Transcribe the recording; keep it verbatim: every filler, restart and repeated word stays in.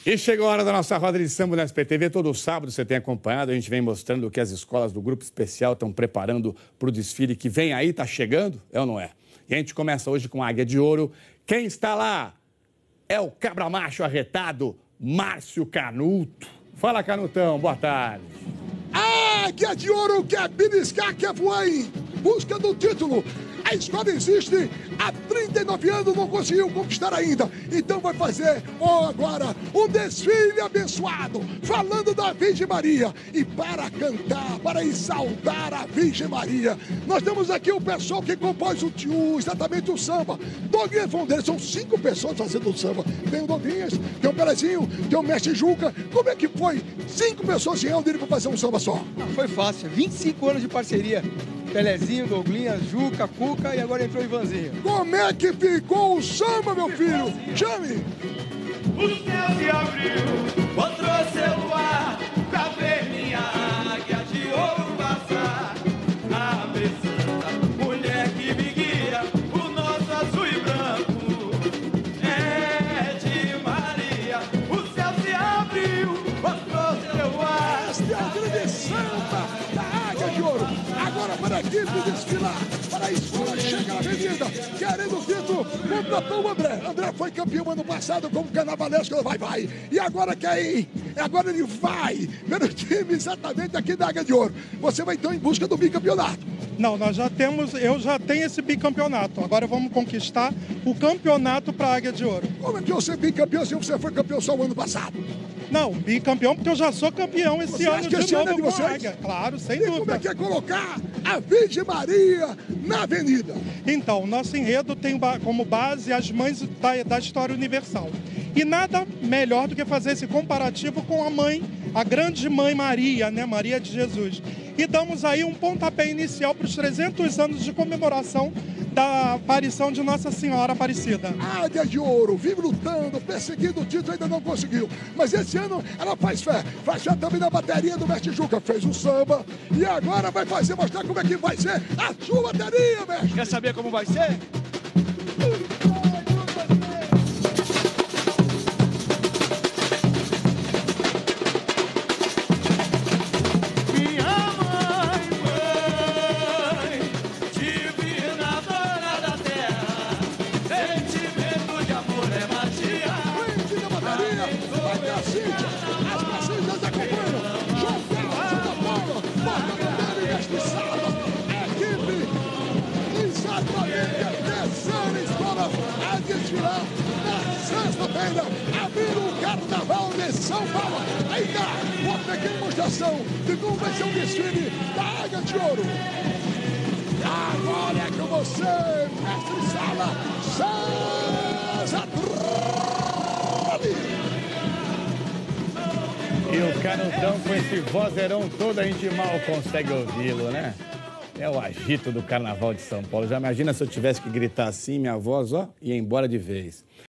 E chegou a hora da nossa roda de samba no S B T V. Todo sábado você tem acompanhado, a gente vem mostrando o que as escolas do Grupo Especial estão preparando para o desfile que vem aí, está chegando, é ou não é? E a gente começa hoje com a Águia de Ouro. Quem está lá é o cabra macho arretado, Márcio Canuto. Fala, Canutão, boa tarde. Águia de Ouro quer beliscar, quer voar em busca do título. A escola existe há trinta e nove anos, não conseguiu conquistar ainda. Então vai fazer, oh, agora, um desfile abençoado, falando da Virgem Maria. E para cantar, para exaltar a Virgem Maria, nós temos aqui o pessoal que compôs o tio, exatamente o samba. Doguinhas Fondeira, são cinco pessoas fazendo o samba. Tem o Doguinhas, tem o Pelezinho, tem o Mestre Juca. Como é que foi? Cinco pessoas em Aldir para fazer um samba só. Não, foi fácil, vinte e cinco anos de parceria. Pelezinho, Douglinhas, Juca, Cuca e agora entrou o Ivanzinho. Como é que ficou o samba, meu filho? Chame! O céu se abriu, outro celular, pra ver minha águia de ouro passar. A santa mulher que me guia, o nosso azul e branco é de Maria. O céu se abriu, outro celular. Este é o grande samba da Águia de Ouro. Agora para a equipe desfilar, para a escola chega na avenida, querendo o título, contratou o André. André foi campeão ano passado como carnavalesco, vai, vai. E agora quer ir, agora ele vai, pelo time exatamente aqui da Águia de Ouro. Você vai então em busca do bicampeonato. Não, nós já temos, eu já tenho esse bicampeonato. Agora vamos conquistar o campeonato para a Águia de Ouro. Como é que você é bicampeão se você foi campeão só o ano passado? Não, bicampeão porque eu já sou campeão esse Você ano acha que de esse ano novo é de com a vocês? Águia. Claro, sem E dúvida. como é que é colocar a Virgem Maria na avenida? Então, o nosso enredo tem ba- como base as mães da, da história universal. E nada melhor do que fazer esse comparativo com a mãe, a grande mãe Maria, né, Maria de Jesus. E damos aí um pontapé inicial para os trezentos anos de comemoração da aparição de Nossa Senhora Aparecida. Águia de Ouro, vive lutando, perseguindo o título, ainda não conseguiu. Mas esse ano ela faz fé. Faz fé também na bateria do Mestre Juca. Fez o samba e agora vai fazer, mostrar como é que vai ser a sua bateria, Mestre. Quer saber como vai ser? Desfilar na sexta-feira, abrir o Carnaval de São Paulo. Aí tá uma pequena demonstração de como vai ser o desfile da Águia de Ouro. Agora é com você, mestre Sala, César Trulli. E o Canutão com esse vozeirão todo, a gente mal consegue ouvi-lo, né? É o agito do Carnaval de São Paulo. Já imagina se eu tivesse que gritar assim, minha voz, ó, ia embora de vez.